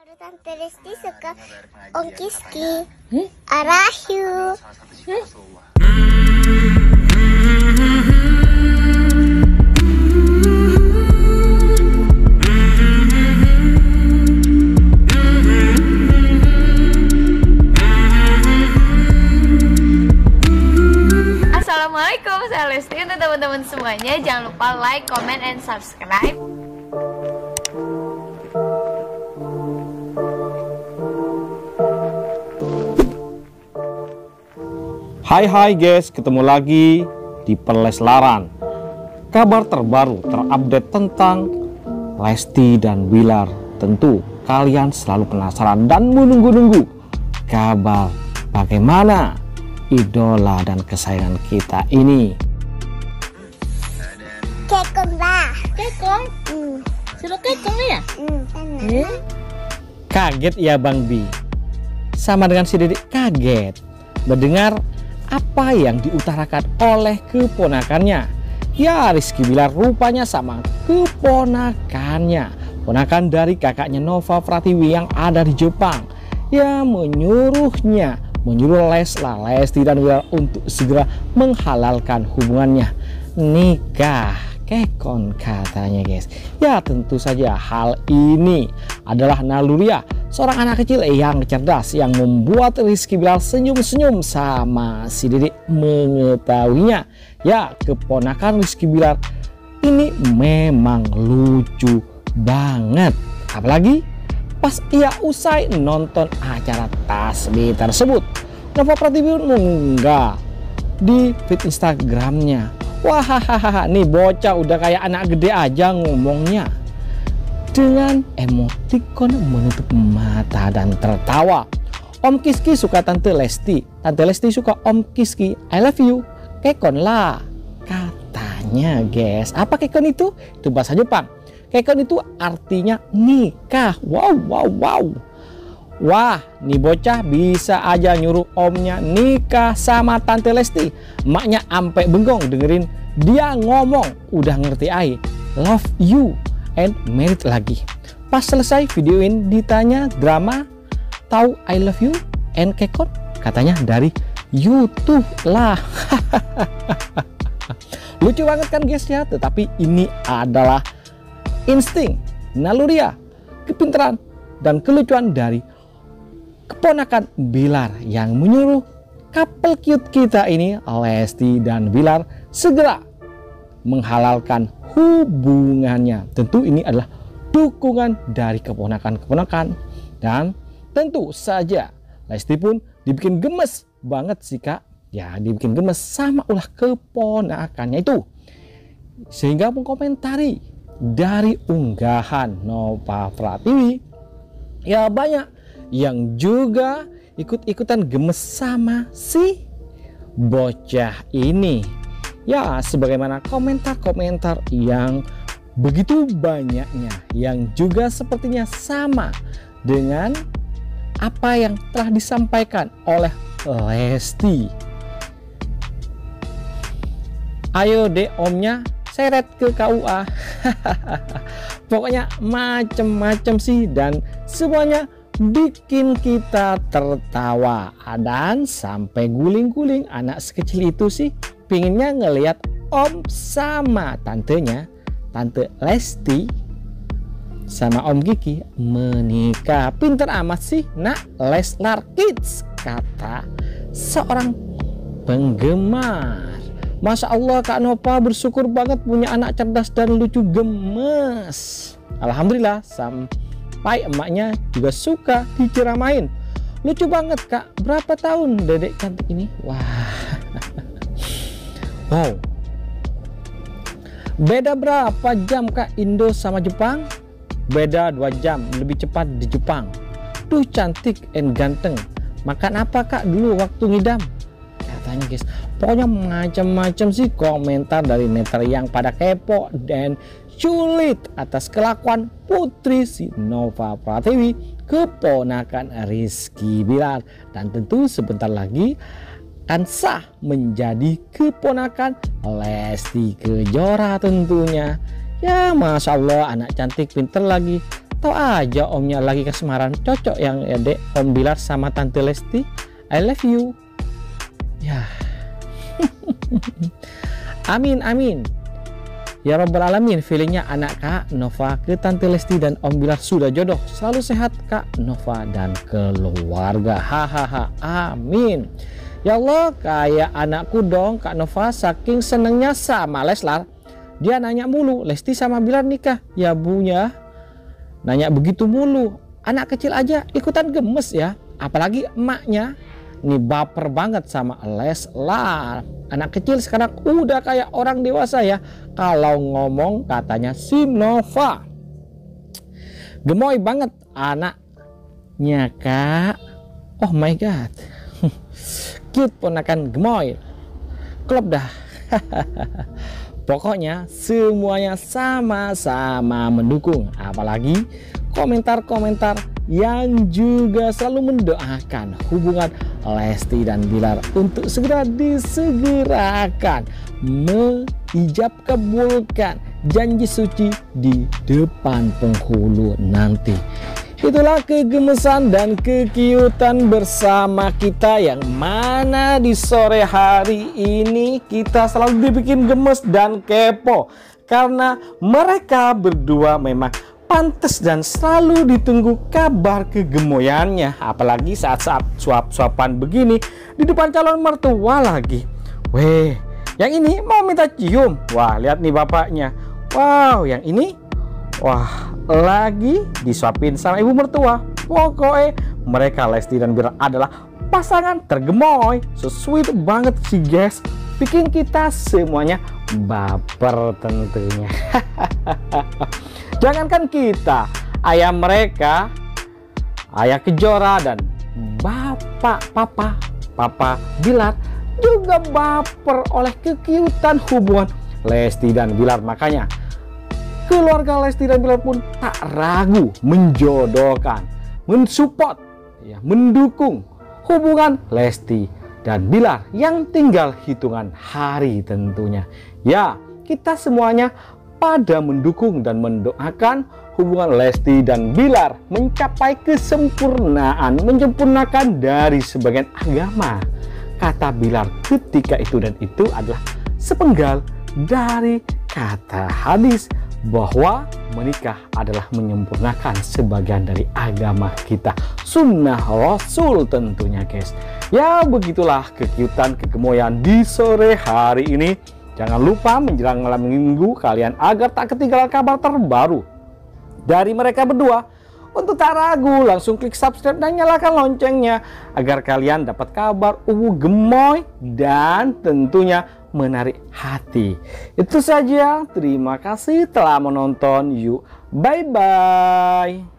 Tante Lesti suka Om Kiski. Arahu. Assalamualaikum, saya Lesti. Untuk teman-teman semuanya, jangan lupa like, comment, and subscribe. Hai guys, ketemu lagi di Perleslaran. Kabar terbaru terupdate tentang Lesti dan Bilar. Tentu kalian selalu penasaran dan menunggu-nunggu kabar bagaimana idola dan kesayangan kita ini. Kekong lah. Kekong? Suruh kekong ya? Kaget ya Bang Bi? Sama dengan si Dedek kaget mendengar apa yang diutarakan oleh keponakannya. Ya, Rizky Bilar rupanya sama keponakannya, ponakan dari kakaknya Nova Pratiwi yang ada di Jepang, yang menyuruh Lesti dan Bilar untuk segera menghalalkan hubungannya, nikah. Kekon katanya guys. Ya tentu saja hal ini adalah naluriah seorang anak kecil yang cerdas yang membuat Rizky Bilar senyum-senyum sama si Dedek mengetahuinya. Ya, keponakan Rizky Bilar ini memang lucu banget, apalagi pas ia usai nonton acara tasbih tersebut. Nova Pratiwi mengunggah di feed Instagramnya. Wah, nih bocah udah kayak anak gede aja ngomongnya, dengan emotikon menutup mata dan tertawa. Om Kiski suka Tante Lesti, Tante Lesti suka Om Kiski. I love you. Kekon lah katanya guys. Apa kekon itu? Itu bahasa Jepang. Kekon itu artinya nikah. Wow. Wah, nih bocah bisa aja nyuruh omnya nikah sama Tante Lesti. Maknya ampe bengong dengerin dia ngomong. Udah ngerti I love you and married lagi. Pas selesai videoin ditanya drama tahu I love you and kekon? Katanya dari YouTube lah. Lucu banget kan guys ya. Tetapi ini adalah insting, naluriah, kepintaran, dan kelucuan dari keponakan Bilar yang menyuruh couple cute kita ini, Lesti dan Bilar, segera menghalalkan hubungannya. Tentu ini adalah dukungan dari keponakan-keponakan, dan tentu saja Lesti pun dibikin gemes banget sih kak. Ya, dibikin gemes sama ulah keponakannya itu, sehingga mengkomentari dari unggahan Nova Pratiwi. Ya banyak yang juga ikut-ikutan gemes sama si bocah ini. Ya, sebagaimana komentar-komentar yang begitu banyaknya yang juga sepertinya sama dengan apa yang telah disampaikan oleh Lesti. Ayo deh omnya seret ke KUA. Pokoknya macem-macem sih, dan semuanya bikin kita tertawa dan sampai guling-guling. Anak sekecil itu sih pinginnya ngelihat om sama tantenya, Tante Lesti sama Om Kiki menikah. Pinter amat sih nak Leslar Kids, kata seorang penggemar. Masya Allah, Kak Nova bersyukur banget punya anak cerdas dan lucu gemes. Alhamdulillah, sampai emaknya juga suka diceramain. Lucu banget kak. Berapa tahun dedek cantik ini? Wah. Wow. Beda berapa jam kak Indo sama Jepang? Beda 2 jam, lebih cepat di Jepang. Duh, cantik and ganteng. Makan apa kak dulu waktu ngidam? Katanya guys. Pokoknya macam-macam sih komentar dari netizen yang pada kepo dan sulit atas kelakuan putri si Nova Pratiwi, keponakan Rizky Bilar, dan tentu sebentar lagi akan sah menjadi keponakan Lesti Kejora tentunya. Ya Masya Allah, anak cantik, pinter lagi, Tahu aja omnya lagi kasmaran. Cocok yang ya dek, Om Bilar sama Tante Lesti. I love you. Ya. Amin amin. Ya Rabbal Alamin, feelingnya anak Kak Nova ke Tante Lesti dan Om Bilar sudah jodoh. Selalu sehat Kak Nova dan keluarga. Hahaha. Amin. Ya Allah, kayak anakku dong Kak Nova, saking senengnya sama Leslar. Dia nanya mulu, Lesti sama Bilar nikah? Ya bunya. Nanya begitu mulu. Anak kecil aja ikutan gemes ya. Apalagi emaknya. Nih baper banget sama Leslar. Anak kecil sekarang udah kayak orang dewasa ya. Kalau ngomong katanya si Nova. Gemoy banget anaknya Kak. Oh my god. Cute ponakan gemoy. Klop dah. Pokoknya semuanya sama-sama mendukung. Apalagi komentar-komentar yang juga selalu mendoakan hubungan Lesti dan Bilar untuk segera disegerakan, mengijab kabulkan janji suci di depan penghulu nanti. Itulah kegemesan dan kekiutan bersama kita yang mana di sore hari ini kita selalu dibikin gemes dan kepo karena mereka berdua memang pantas dan selalu ditunggu kabar kegemoyannya, apalagi saat-saat suap-suapan begini di depan calon mertua lagi. Weh, yang ini mau minta cium. Wah, lihat nih bapaknya. Wow, yang ini wah, lagi disuapin sama ibu mertua. Pokoknya mereka Lesti dan Bilar adalah pasangan tergemoy. So sweet banget sih guys. Bikin kita semuanya baper tentunya. Jangankan kita, ayah mereka, ayah Kejora dan papa Bilar juga baper oleh kekiutan hubungan Lesti dan Bilar. Makanya keluarga Lesti dan Bilar pun tak ragu menjodohkan, mensupport, ya, mendukung hubungan Lesti dan Bilar yang tinggal hitungan hari tentunya. Ya, kita semuanya pada mendukung dan mendoakan hubungan Lesti dan Bilar mencapai kesempurnaan, menyempurnakan dari sebagian agama. Kata Bilar ketika itu dan itu adalah sepenggal dari kata hadis bahwa menikah adalah menyempurnakan sebagian dari agama kita, sunnah Rasul tentunya guys. Ya begitulah kekiutan kegemoyan di sore hari ini. Jangan lupa menjelang malam minggu kalian agar tak ketinggalan kabar terbaru dari mereka berdua. Untuk tak ragu langsung klik subscribe dan nyalakan loncengnya agar kalian dapat kabar gemoy dan tentunya menarik hati. Itu saja, terima kasih telah menonton. Yuk, bye bye.